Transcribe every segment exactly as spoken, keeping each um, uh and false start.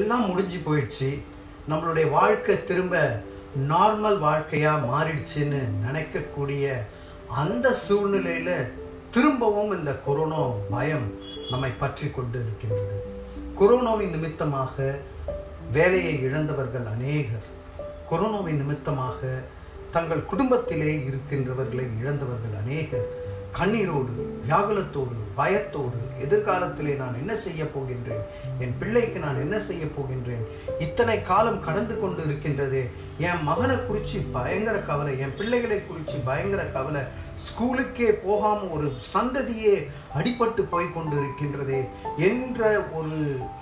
எல்லாம் முடிஞ்சு போயிடுச்சு, நம்மளுடைய வாழ்க்கை திரும்ப நார்மல் வாழ்க்கையா மாறிடுச்சுன்னு நினைக்கக்கூடிய அந்த சூழ்நிலையில திரும்பவும் இந்த கொரோனா பயம் நம்மை பற்றி கொண்டு இருக்கின்றது. கொரோனாவின் நிமித்தமாக வேலையை இழந்தவர்கள் அநேகர், கொரோனாவின் நிமித்தமாக தங்கள் குடும்பத்திலே இருக்கின்றவர்களை இழந்தவர்கள் அநேகர் கண்ணீரோடு, வியாகுலத்தோடு, பயத்தோடு, எதிர்காலத்திலே நான் என்ன செய்ய போகின்றேன், என் பிள்ளைக்கு நான் என்ன செய்ய போகின்றேன், இத்தனை காலம் கடந்து கொண்டு இருக்கின்றதே, என் மகனை குறித்து பயங்கர கவலை, என் பிள்ளைகளை குறித்து பயங்கர கவலை, ஸ்கூலுக்கே போகாம ஒரு சந்ததியே அடிபட்டு போய் கொண்டு இருக்கின்றதே என்ற ஒரு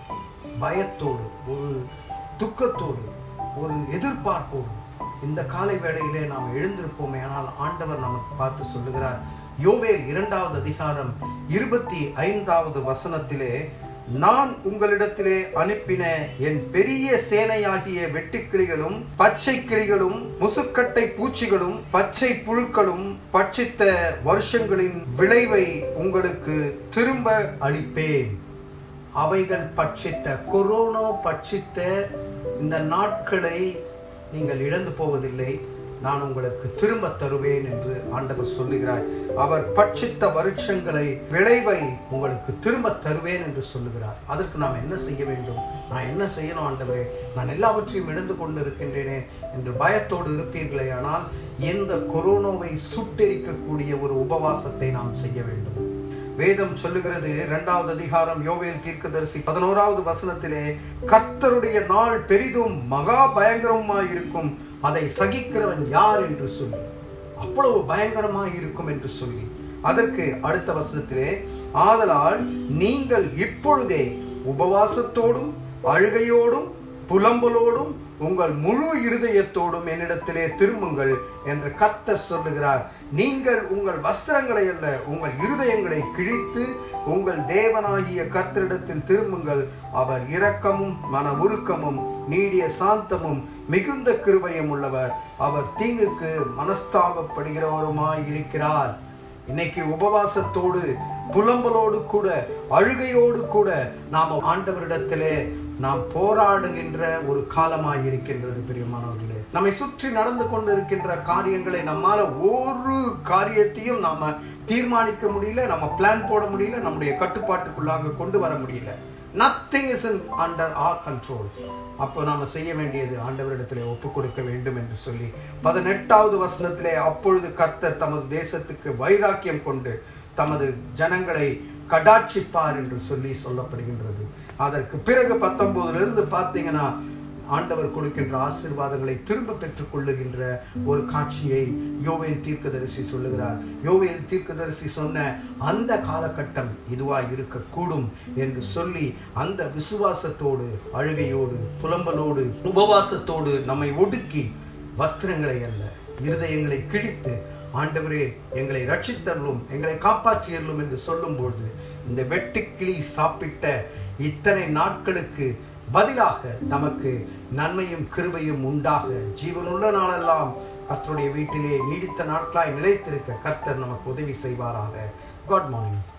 பயத்தோடு, ஒரு துக்கத்தோடு, ஒரு எதிர்பார்ப்போடு இந்த காலை வேளையிலே நாம் எழுந்திருப்போமே. ஆனால் ஆண்டவர் நமக்கு பார்த்து சொல்லுகிறார், யோவேல் இரண்டாவது அதிகாரம் இருபத்தி ஐந்தாவது வசனத்திலே, நான் உங்களிடத்திலே அனுப்பின என் பெரிய சேனையாகிய வெட்டுக்கிளிகளும் பச்சை கிளிகளும் முசுக்கட்டை பூச்சிகளும் பச்சை புழுக்களும் பட்சித்த வருஷங்களின் விளைவை உங்களுக்கு திரும்ப அளிப்பேன். அவைகள் பட்சித்த, கொரோனா பட்சித்த இந்த நாட்களை நீங்கள் இழந்து போவதில்லை, நான் உங்களுக்கு திரும்ப தருவேன் என்று ஆண்டவர் சொல்லுகிறார். அவர் பட்சித்த வருஷங்களை விளைவை உங்களுக்கு திரும்ப தருவேன் என்று சொல்லுகிறார். அதற்கு நாம் என்ன செய்ய வேண்டும்? நான் என்ன செய்யணும் ஆண்டவரே, நான் எல்லாவற்றையும் இழந்து கொண்டு இருக்கின்றேனே என்று பயத்தோடு இருப்பீர்களே, ஆனால் இந்த கொரோனாவை சுட்டெரிக்கக்கூடிய ஒரு உபவாசத்தை நாம் செய்ய வேண்டும். வேதம் சொல்லுகிறது, இரண்டாவது அதிகாரம் யோவேல் தீர்க்கதரிசி பதினோராவது வசனத்திலே, கர்த்தருடைய நாள் பெரிதும் மகா பயங்கரமாய் இருக்கும், அதை சகிக்கிறவன் யார் என்று சொல்லி, அவ்வளவு பயங்கரமாய் இருக்கும் என்று சொல்லி, அதற்கு அடுத்த வசனத்திலே, ஆதலால் நீங்கள் இப்பொழுதே உபவாசத்தோடும் அழுகையோடும் புலம்பலோடும் உங்கள் முழு இருதயத்தோடும் என்னிடத்திலே திரும்புங்கள் என்று கர்த்தர் சொல்லுகிறார். நீங்கள் உங்கள் வஸ்திரங்களை அல்ல, உங்கள் இருதயங்களை கிழித்து உங்கள் தேவனாகிய கர்த்தரிடத்தில் திரும்புங்கள். அவர் இரக்கமும் மன உருக்கமும் நீடிய சாந்தமும் மிகுந்த கிருபையும் உள்ளவர், அவர் தீங்குக்கு மனஸ்தாபப்படுகிறவருமாய் இருக்கிறார். இன்னைக்கு உபவாசத்தோடு புலம்பலோடு கூட அழுகையோடு கூட நாம் ஆண்டவரிடத்திலே நாம் போராடுகின்ற ஒரு காலமாய் இருக்கின்றது. பிரியமானவர்களே, நம்மை சுற்றி நடந்து கொண்டு இருக்கின்ற காரியங்களை நம்மால ஒரு காரியத்தையும் நாம தீர்மானிக்க முடியல, நம்ம பிளான் போட முடியல, நம்முடைய கட்டுப்பாட்டுக்குள்ளாக கொண்டு வர முடியல. Nothing is in under our control. அப்போ நாம செய்ய வேண்டியது ஆண்டவரிடத்திலே ஒப்பு கொடுக்க வேண்டும் என்று சொல்லி பதினெட்டாவது வசனத்திலே, அப்பொழுது கர்த்தர் தமது தேசத்துக்கு வைராக்கியம் கொண்டு தமது ஜனங்களை கடாட்சிப்பார் என்று சொல்லி சொல்லப்படுகின்றது. அதற்கு பிறகு பத்தொன்பதுல இருந்து பார்த்தீங்கன்னா ஆண்டவர் கொடுக்கின்ற ஆசீர்வாதங்களை திரும்ப பெற்றுக் கொள்ளுகின்ற ஒரு காட்சியை யோவேல் தீர்க்கதரிசி சொல்லுகிறார். யோவேல் தீர்க்கதரிசி சொன்ன அந்த காலகட்டம் இதுவாய் இருக்கக்கூடும் என்று சொல்லி அந்த விசுவாசத்தோடு அழுகையோடு புலம்பலோடு உபவாசத்தோடு நம்மை ஒடுக்கி வஸ்திரங்களை அல்ல இருதயங்களை கிழித்து, ஆண்டவரே எங்களை ரட்சித்தருளும், எங்களை காப்பாற்றியருளும் என்று சொல்லும்போது இந்த வெட்டுக்கிளி சாப்பிட்ட இத்தனை நாட்களுக்கு பதிலாக நமக்கு நன்மையும் கிருபையும் உண்டாக ஜீவனுள்ள நாளெல்லாம் கர்த்தருடைய வீட்டிலே நீடித்த நாட்களாய் நிலைத்திருக்க கர்த்தர் நமக்கு உதவி செய்வாராக. Good morning.